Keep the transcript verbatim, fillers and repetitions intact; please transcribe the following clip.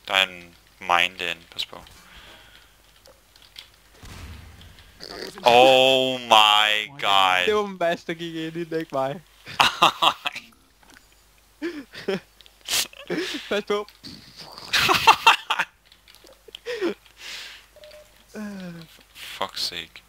Der er en mine derinde, pas på. Oh my god. Det var Mads, der gik ind i den, ikke mig. Pas på. Fuck's sake.